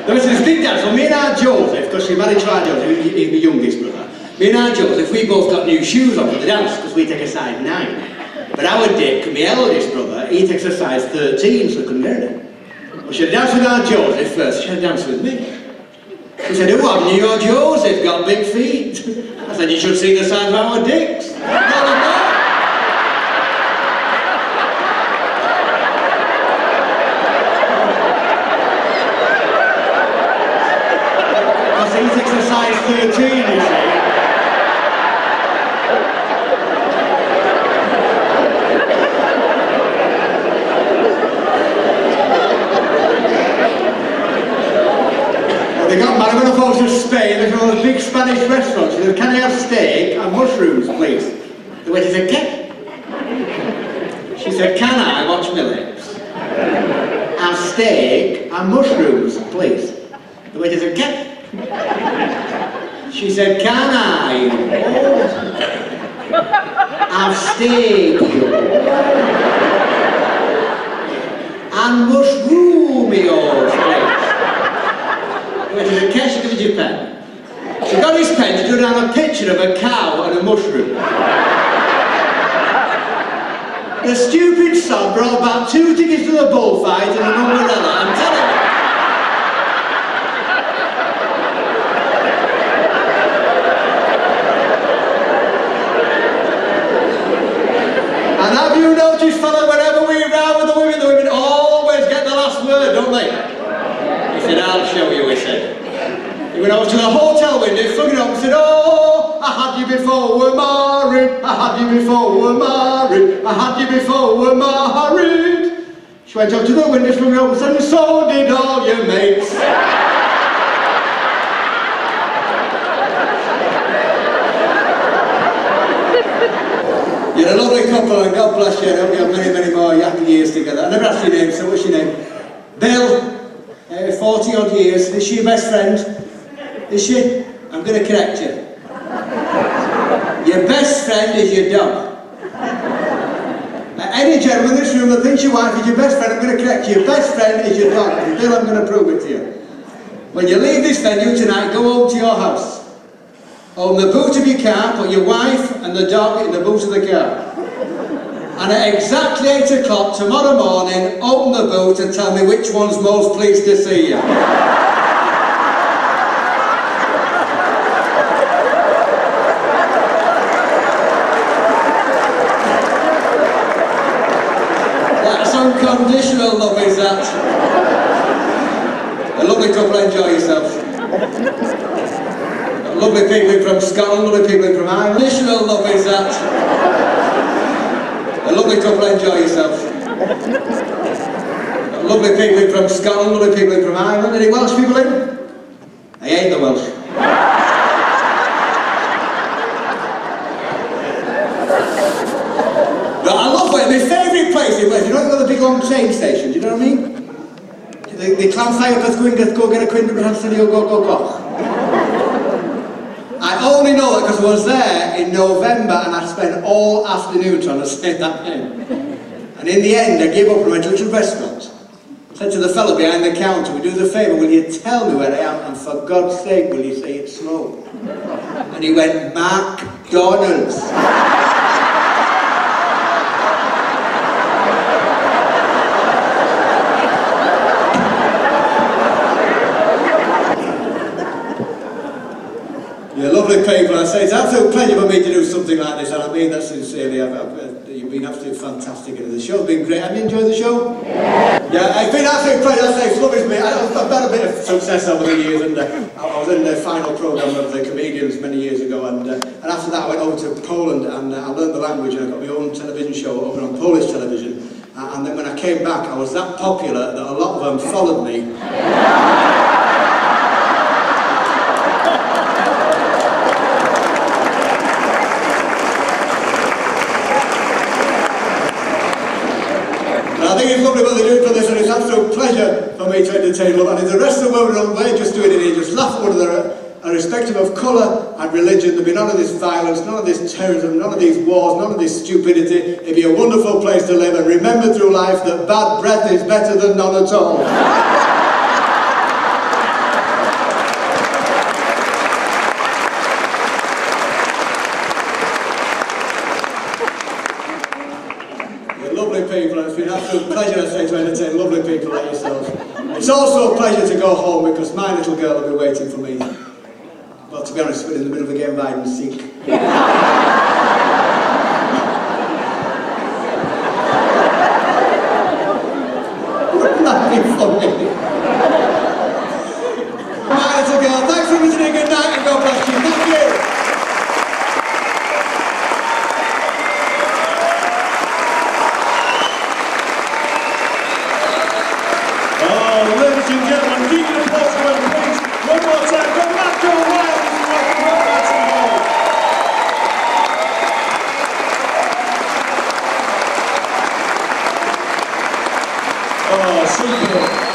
was this big dance. Well, me and our Joseph, because she married to our Joseph, he's my youngest brother. Me and our Joseph, we both got new shoes on for the dance, because we take a size 9. But our Dick, my eldest brother, he takes a size 13, so I couldn't get it. Well, she had a dance with our Joseph first, she had a dance with me. She said, who haven't you? Your Joseph got big feet. I said, you should see the size of our dicks. He takes a size 13, you see. Well, they got married when I was in Spain. There's one of those big Spanish restaurants. She said, can I have steak and mushrooms, please? The waiter said, "Get." She said, can I watch my lips? Have steak and mushrooms, please? The waiter said, "Get." She said, can I have steak and mushroomios, please? She said, "Can she give me your pen?" She got his pen to do down a picture of a cow and a mushroom. The stupid sod brought about 2 tickets to the bullfight and an umbrella. I'm telling you. And have you noticed, fella, wherever we row with the women always get the last word, don't they? He said, I'll show you, he said. He went over to the hotel window, flung it up and said, oh, I had you before we're married, I had you before we're married, I had you before we're married. She went up to the window, flung it up and said, and so did all your mates. You're a lovely couple and God bless you. I hope you have many, many more happy years together. I never asked your name, so what's your name? Bill, 40 odd years. Is she your best friend? Is she? I'm going to correct you. Your best friend is your dog. Any gentleman in this room that thinks your wife is your best friend, I'm going to correct you. Your best friend is your dog. And Bill, I'm going to prove it to you. When you leave this venue tonight, go home to your house. Open the boot of your car, put your wife and the dog in the boot of the car. And at exactly 8 o'clock tomorrow morning, open the boot and tell me which one's most pleased to see you. That's unconditional love, is that? A lovely couple, enjoy yourselves. Lovely people from Scotland, lovely people from Ireland. Additional love is that. A lovely couple, enjoy yourselves. Lovely people from Scotland, lovely people from Ireland. Any Welsh people in? I hate the Welsh. But I love it. My favourite place is where you know the big long train station, do you know what I mean? The Clanfire go get a quid and go. I only know that because I was there in November and I spent all afternoon trying to say that name. And in the end I gave up and went to a little restaurant. I said to the fellow behind the counter, will you do us a favour, will you tell me where I am and for God's sake will you say it slow? And he went, McDonald's. You're lovely people. I say it's an absolute pleasure for me to do something like this, and I mean that sincerely. You've been absolutely fantastic. The show's been great. Have you enjoyed the show? Yeah, it's been an absolute pleasure. I say it's lovely to me. I've had a bit of success over the years, and I was in the final programme of the Comedians many years ago, and after that I went over to Poland and I learned the language, and I got my own television show over on Polish television. And then when I came back, I was that popular that a lot of them followed me. I think it's lovely what they're doing for this, and it's an absolute pleasure for me to entertain love. And if the rest of the world, we're just doing it here, just laugh at one another, irrespective of colour and religion. There'll be none of this violence, none of this terrorism, none of these wars, none of this stupidity. It'd be a wonderful place to live, and remember through life that bad breath is better than none at all. entertain lovely people like yourselves. It's also a pleasure to go home because my little girl will be waiting for me. Well, to be honest, we're in the middle of a game of hide and seek. Wouldn't that be funny? My little girl, thanks for listening, good night and God bless you. Thank you. Ladies and gentlemen, keep your applause for them, please. One more time, go back to Wild and welcome Rob Martin. Oh, super.